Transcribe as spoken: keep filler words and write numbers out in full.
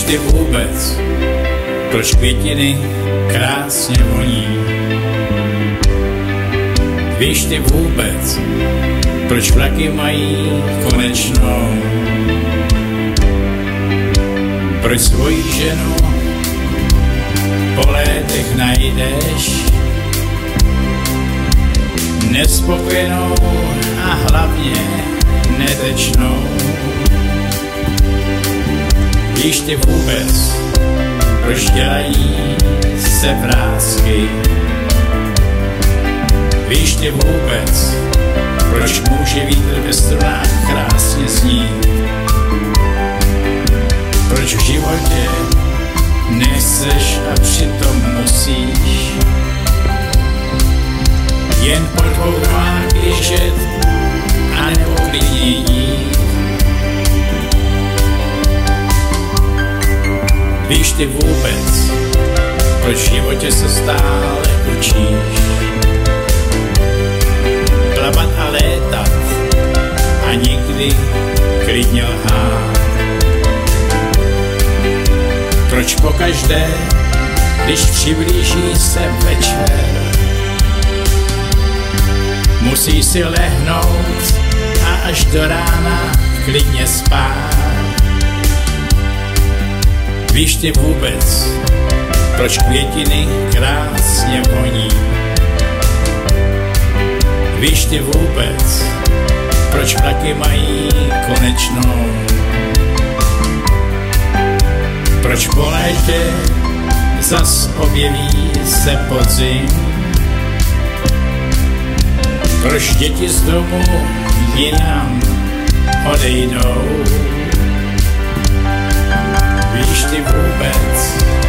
ty vůbec, proč květiny krásně voní? Víš ty vůbec, proč vlaky mají konečnou? Proč svoji ženu po létech najdeš nespokojenou a hlavně netečnou? Víš ty vůbec, proč dělají se vrásky? Víš ty vůbec, proč může vítr ve strunách krásně snít? Proč v životě nechceš a přitom musíš jen po dvou nohách běžet a nebo klidně jít? Víš ty vůbec, proč v životě se stále učíš plavat a létat a nikdy klidně lhát? Proč pokaždé, když přiblíží se večer, musíš si lehnout a až do rána klidně spát? Víš ty vůbec, proč květiny krásně voní? Víš ty vůbec, proč vlaky mají konečnou? Proč po létě zas objeví se podzim? Proč děti z domu jinam odejdou? Víš ty vůbec,